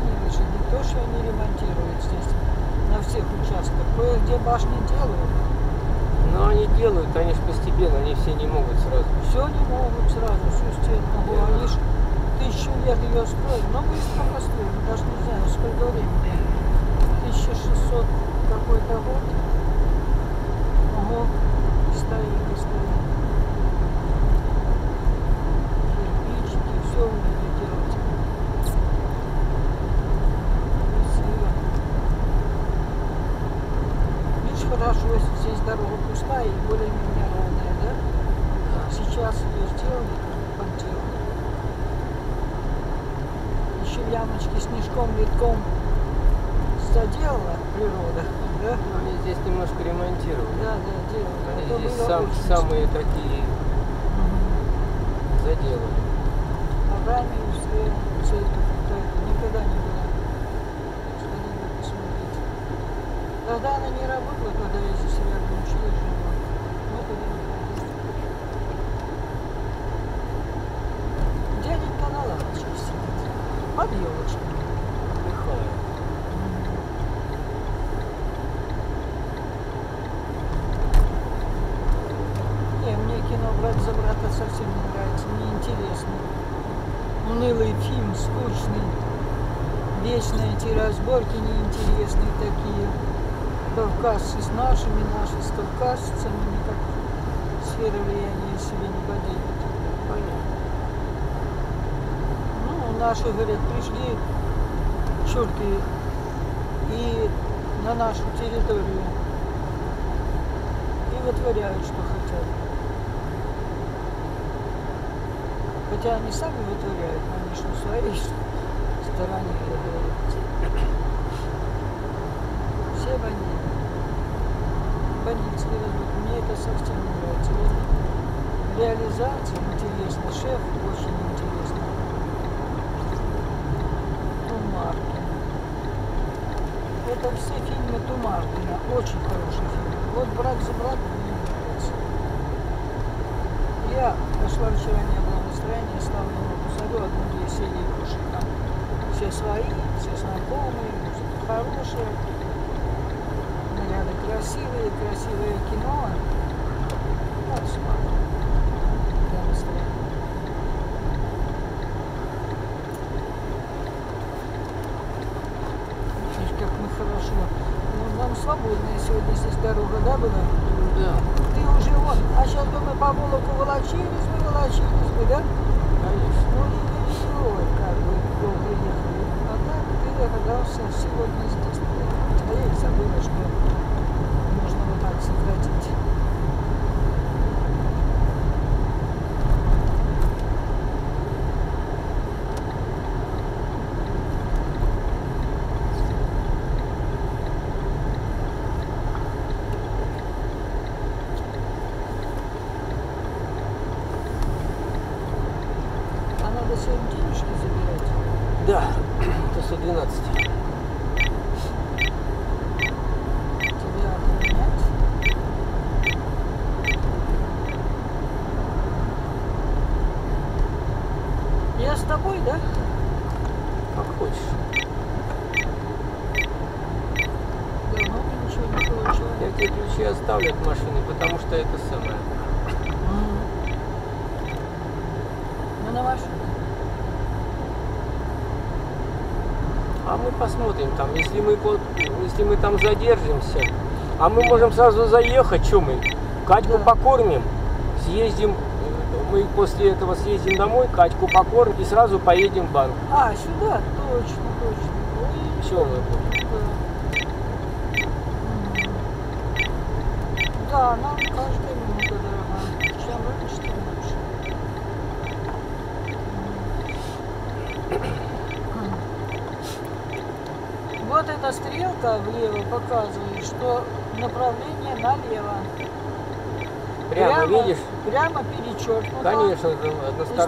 Данилович, не то, что они ремонтируют здесь на всех участках. Кое-где башни делают. Но они делают, они же постепенно, они все не могут сразу. Все не могут сразу, всю стену. Они ж 1000 лет ее строили, но быстро построили, даже не знаю, сколько времени. 1600 какой-то год. Ого, стоит. Кирпичики, все умели делать. Красиво. Видишь, хорошо, если здесь дорога пустая и более-менее ровная, да? Сейчас ее сделали, подделали. Еще ямочки снежком, литком заделала природа, да? Они здесь немножко ремонтировали. Да, делали. Они здесь самые такие заделали. А ранее церковь никогда не было. Сходили посмотреть. Тогда она не работала, когда я здесь рядом училась, жила. Мы туда не ходили. Дяденька на лавочке сидит. Под елочкой. Отдыхают. Не, мне кино «Брат за брата» совсем не нравится, неинтересно. Унылый фильм, скучный. Вечно эти разборки неинтересные такие. Кавказцы с нашими, наши с кавказцами, никак сфера влияния себе не поднимут. Понятно. Ну, наши, говорят, пришли чурки и на нашу территорию и вытворяют, что хотят. Хотя они сами вытворяют, но они же на своей стороне. Все бандиты. Бандитский разбор. Мне это совсем не нравится. Реализация интересна, шеф очень интересно. Тумаркин. Это все фильмы Тумаркина. Очень хороший фильм. Вот «Брат за брата» мне нравится. Я пошла вчера, не было настроения, стала ему посадю, одну-две серии кушать там. Все свои, все знакомые, хорошие. Наряды красивое кино. Вот смотрю. Для настроения. Видишь, как мы хорошо. Ну, нам свободная сегодня здесь дорога, да, была? Да. Ты уже вон, а сейчас бы мы по Волоку волочились бы, да? Конечно. Ну и ой, как бы долго ехали. А так ты оказался сегодня здесь. А я и забыла, что можно вот так сократить. А надо сегодня денежки забирать. Да, до 112. Тебя отменять. Я с тобой, да? Как хочешь. Давно мы ничего не получали. Я тебе ключи оставлю от машины, потому что это самое. Ну, на машину. А мы посмотрим там, если мы там задержимся, а мы можем сразу заехать, что мы? Катьку Да. покормим, съездим, мы после этого съездим домой, Катьку покормим и сразу поедем в банк. А, сюда? Точно. Ой, Все мы будем. да, нам каждая минута дорога. Чем раньше, тем лучше. Вот эта стрелка влево показывает, что направление налево. Прямо видишь? Прямо перечеркнуто. Конечно, это односторонний.